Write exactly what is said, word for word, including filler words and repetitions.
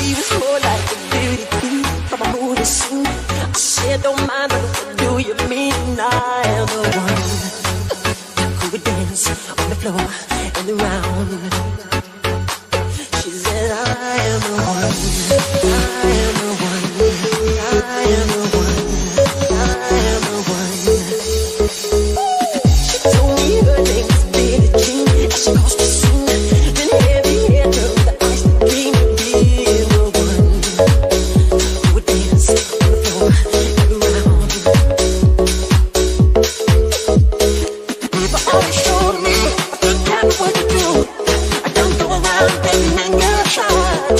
She was more like a beauty queen from a movie scene. I said, don't mind, but what do you mean? I am the one who would dance on the floor and around. She said, I am the one, I am the one, I am the one, I am the one. She told me her name was Billie Jean, and she crossed the scene. Then heavy hair turned the ice to dream of being the one who would dance on the floor and around. People always told me I didn't have what to do. I don't go around begging and you're shy.